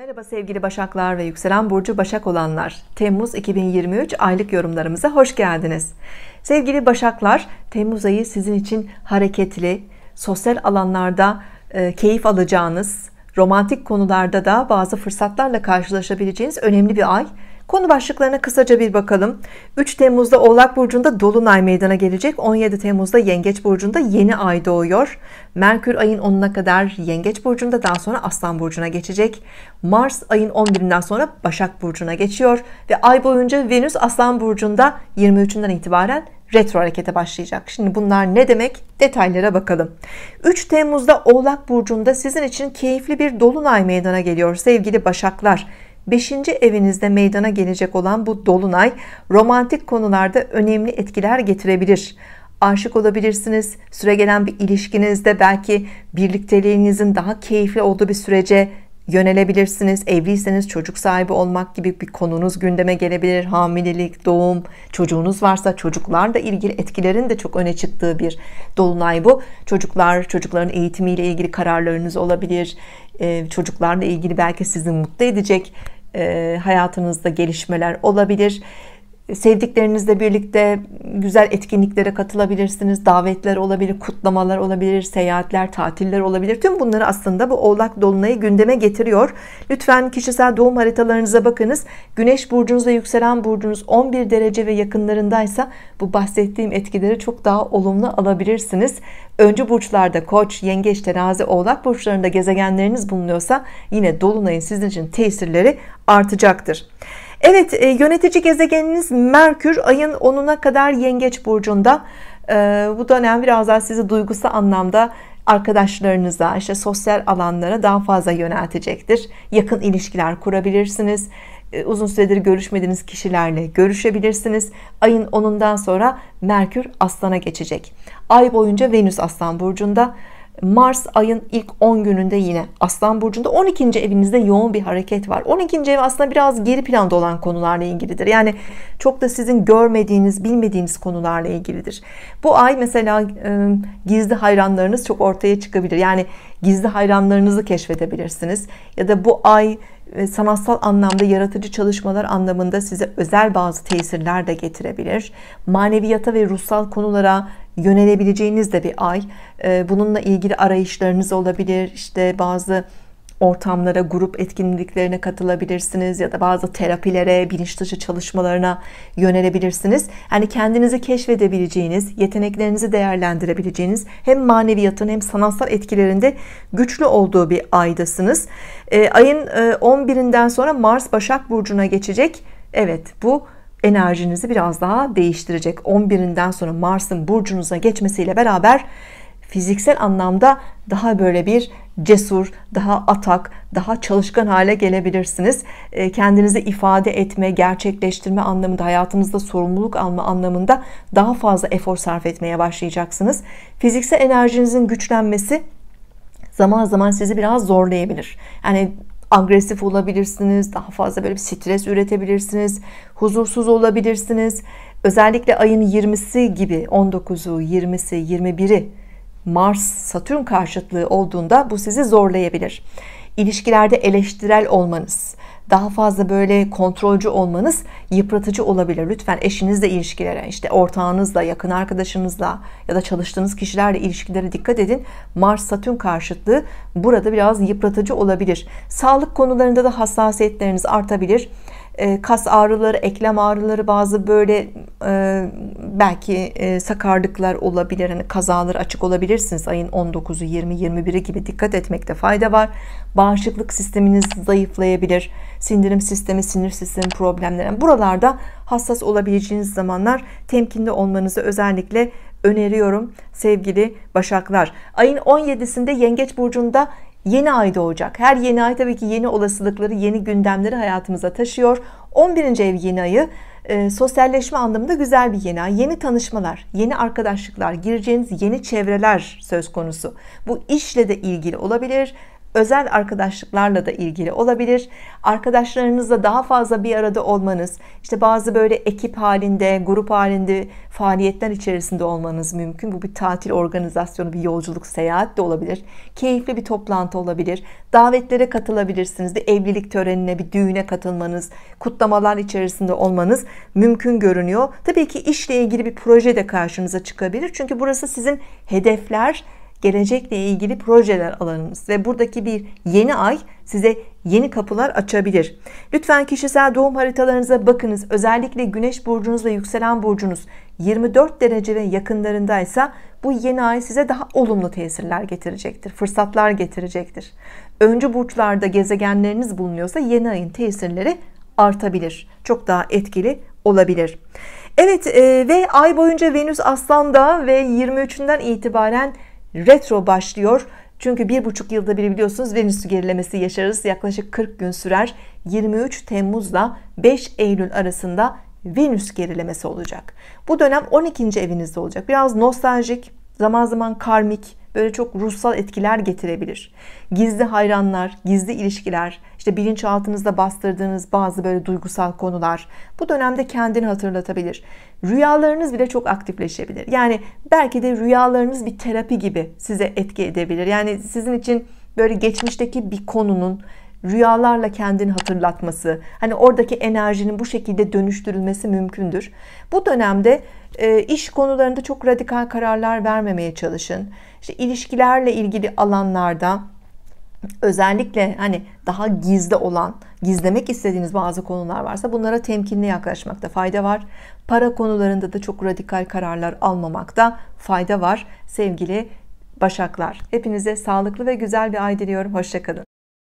Merhaba sevgili Başaklar ve yükselen burcu Başak olanlar. Temmuz 2023 aylık yorumlarımıza hoş geldiniz. Sevgili Başaklar, Temmuz ayı sizin için hareketli, sosyal alanlarda keyif alacağınız, romantik konularda da bazı fırsatlarla karşılaşabileceğiniz önemli bir ay. Konu başlıklarına kısaca bir bakalım. 3 Temmuz'da Oğlak Burcu'nda Dolunay meydana gelecek. 17 Temmuz'da Yengeç Burcu'nda yeni ay doğuyor. Merkür ayın 10'una kadar Yengeç Burcu'nda, daha sonra Aslan Burcu'na geçecek. Mars ayın 11'inden sonra Başak Burcu'na geçiyor. Ve ay boyunca Venüs Aslan Burcu'nda 23'ünden itibaren retro harekete başlayacak. Şimdi bunlar ne demek? Detaylara bakalım. 3 Temmuz'da Oğlak Burcu'nda sizin için keyifli bir Dolunay meydana geliyor sevgili Başaklar. 5. evinizde meydana gelecek olan bu dolunay romantik konularda önemli etkiler getirebilir. Aşık olabilirsiniz. Süregelen bir ilişkinizde belki birlikteliğinizin daha keyifli olduğu bir sürece yönelebilirsiniz. Evliyseniz çocuk sahibi olmak gibi bir konunuz gündeme gelebilir. Hamilelik, doğum, çocuğunuz varsa çocuklarla ilgili etkilerin de çok öne çıktığı bir dolunay bu. Çocukların eğitimiyle ilgili kararlarınız olabilir. Çocuklarla ilgili belki sizi mutlu edecek hayatınızda gelişmeler olabilir. Sevdiklerinizle birlikte güzel etkinliklere katılabilirsiniz. Davetler olabilir, kutlamalar olabilir, seyahatler, tatiller olabilir. Tüm bunları aslında bu Oğlak Dolunay'ı gündeme getiriyor. Lütfen kişisel doğum haritalarınıza bakınız. Güneş burcunuz ve yükselen burcunuz 11 derece ve yakınlarındaysa bu bahsettiğim etkileri çok daha olumlu alabilirsiniz. Öncü burçlarda Koç, Yengeç, Terazi, Oğlak burçlarında gezegenleriniz bulunuyorsa yine Dolunay'ın sizin için tesirleri artacaktır. Evet, yönetici gezegeniniz Merkür ayın 10'una kadar Yengeç burcunda. Bu dönem biraz daha sizi duygusal anlamda arkadaşlarınıza, sosyal alanlara daha fazla yöneltecektir. Yakın ilişkiler kurabilirsiniz. Uzun süredir görüşmediğiniz kişilerle görüşebilirsiniz. Ayın 10'undan sonra Merkür Aslan'a geçecek. Ay boyunca Venüs Aslan burcunda. Mars ayın ilk 10 gününde yine Aslan Burcu'nda. 12. evinizde yoğun bir hareket var. 12. ev aslında biraz geri planda olan konularla ilgilidir. Yani çok da sizin görmediğiniz, bilmediğiniz konularla ilgilidir. Bu ay mesela gizli hayranlarınız çok ortaya çıkabilir. Yani gizli hayranlarınızı keşfedebilirsiniz. Ya da bu ay sanatsal anlamda yaratıcı çalışmalar anlamında size özel bazı tesirler de getirebilir. Maneviyata ve ruhsal konulara yönelebileceğiniz de bir ay. Bununla ilgili arayışlarınız olabilir. İşte bazı ortamlara, grup etkinliklerine katılabilirsiniz ya da bazı terapilere, bilinç dışı çalışmalarına yönelebilirsiniz. Yani kendinizi keşfedebileceğiniz, yeteneklerinizi değerlendirebileceğiniz, hem maneviyatın hem sanatsal etkilerinde güçlü olduğu bir aydasınız. Ayın 11'inden sonra Mars Başak Burcu'na geçecek. Evet, bu enerjinizi biraz daha değiştirecek. 11'inden sonra Mars'ın burcunuza geçmesiyle beraber fiziksel anlamda daha böyle bir cesur, daha atak, daha çalışkan hale gelebilirsiniz. Kendinizi ifade etme, gerçekleştirme anlamında, hayatınızda sorumluluk alma anlamında daha fazla efor sarf etmeye başlayacaksınız. Fiziksel enerjinizin güçlenmesi zaman zaman sizi biraz zorlayabilir. Yani agresif olabilirsiniz, daha fazla böyle bir stres üretebilirsiniz, huzursuz olabilirsiniz. Özellikle ayın 20'si gibi 19'u, 20'si, 21'i Mars Satürn karşıtlığı olduğunda bu sizi zorlayabilir. İlişkilerde eleştirel olmanız, daha fazla böyle kontrolcü olmanız yıpratıcı olabilir. Lütfen eşinizle ilişkilere, ortağınızla, yakın arkadaşınızla ya da çalıştığınız kişilerle ilişkilere dikkat edin. Mars Satürn karşıtlığı burada biraz yıpratıcı olabilir. Sağlık konularında da hassasiyetleriniz artabilir. Kas ağrıları, eklem ağrıları, bazı böyle belki sakarlıklar olabilir. Hani kazaları açık olabilirsiniz. Ayın 19'u, 20, 21'i gibi dikkat etmekte fayda var. Bağışıklık sisteminiz zayıflayabilir. Sindirim sistemi, sinir sistemi problemleri. Yani buralarda hassas olabileceğiniz zamanlar temkinli olmanızı özellikle öneriyorum sevgili Başaklar. Ayın 17'sinde Yengeç Burcu'nda yeni ay doğacak. Her yeni ay tabii ki yeni olasılıkları, yeni gündemleri hayatımıza taşıyor. 11. ev yeni ayı sosyalleşme anlamında güzel bir yeni ay. Yeni tanışmalar, yeni arkadaşlıklar, gireceğiniz yeni çevreler söz konusu. Bu işle de ilgili olabilir. özel arkadaşlıklarla da ilgili olabilir. Arkadaşlarınızla daha fazla bir arada olmanız, işte bazı böyle ekip halinde, grup halinde faaliyetler içerisinde olmanız mümkün. Bu bir tatil organizasyonu, bir yolculuk, seyahat de olabilir. Keyifli bir toplantı olabilir. Davetlere katılabilirsiniz. Bir evlilik törenine, bir düğüne katılmanız, kutlamalar içerisinde olmanız mümkün görünüyor. Tabii ki işle ilgili bir proje de karşınıza çıkabilir. Çünkü burası sizin hedefler, gelecekle ilgili projeler alanınız ve buradaki bir yeni ay size yeni kapılar açabilir. Lütfen kişisel doğum haritalarınıza bakınız. Özellikle Güneş burcunuz ve yükselen burcunuz 24 derece ve yakınlarındaysa bu yeni ay size daha olumlu tesirler getirecektir. Fırsatlar getirecektir. Öncü burçlarda gezegenleriniz bulunuyorsa yeni ayın tesirleri artabilir. Çok daha etkili olabilir. Evet, ve ay boyunca Venüs Aslan'da ve 23'ünden itibaren retro başlıyor. Çünkü 1,5 yılda bir biliyorsunuz Venüs gerilemesi yaşarız. Yaklaşık 40 gün sürer. 23 Temmuz'la 5 Eylül arasında Venüs gerilemesi olacak. Bu dönem 12. evinizde olacak. Biraz nostaljik, zaman zaman karmik, böyle çok ruhsal etkiler getirebilir. Gizli hayranlar, gizli ilişkiler, işte bilinçaltınızda bastırdığınız bazı böyle duygusal konular bu dönemde kendini hatırlatabilir. Rüyalarınız bile çok aktifleşebilir. Yani belki de rüyalarınız bir terapi gibi size etki edebilir. Yani sizin için böyle geçmişteki bir konunun rüyalarla kendini hatırlatması, hani oradaki enerjinin bu şekilde dönüştürülmesi mümkündür. Bu dönemde iş konularında çok radikal kararlar vermemeye çalışın. İşte ilişkilerle ilgili alanlarda özellikle hani daha gizli olan, gizlemek istediğiniz bazı konular varsa bunlara temkinli yaklaşmakta fayda var. Para konularında da çok radikal kararlar almamakta fayda var sevgili Başaklar. Hepinize sağlıklı ve güzel bir ay diliyorum. Hoşça kalın.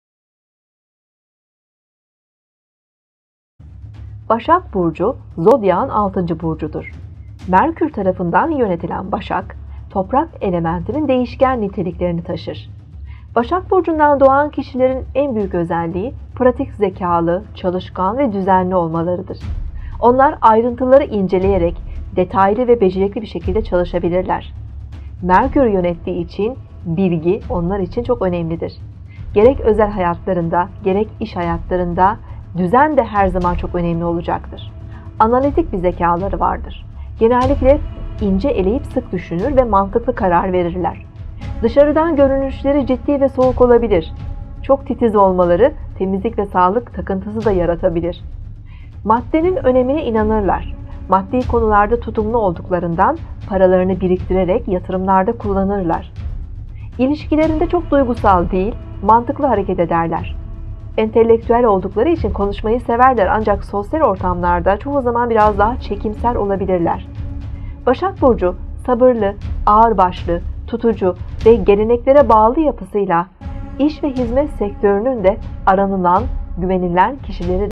Başak Burcu, Zodyak'ın 6. burcudur. Merkür tarafından yönetilen Başak, toprak elementinin değişken niteliklerini taşır. Başak Burcu'ndan doğan kişilerin en büyük özelliği, pratik zekalı, çalışkan ve düzenli olmalarıdır. Onlar ayrıntıları inceleyerek, detaylı ve becerikli bir şekilde çalışabilirler. Merkür yönettiği için, bilgi onlar için çok önemlidir. Gerek özel hayatlarında, gerek iş hayatlarında, düzen de her zaman çok önemli olacaktır. Analitik bir zekaları vardır. Genellikle ince eleyip sık düşünür ve mantıklı karar verirler. Dışarıdan görünüşleri ciddi ve soğuk olabilir. Çok titiz olmaları temizlik ve sağlık takıntısı da yaratabilir. Maddenin önemine inanırlar. Maddi konularda tutumlu olduklarından paralarını biriktirerek yatırımlarda kullanırlar. İlişkilerinde çok duygusal değil, mantıklı hareket ederler. Entelektüel oldukları için konuşmayı severler ancak sosyal ortamlarda çoğu zaman biraz daha çekimser olabilirler. Başak Burcu sabırlı, ağırbaşlı, tutucu ve geleneklere bağlı yapısıyla iş ve hizmet sektörünün de aranılan, güvenilen kişileri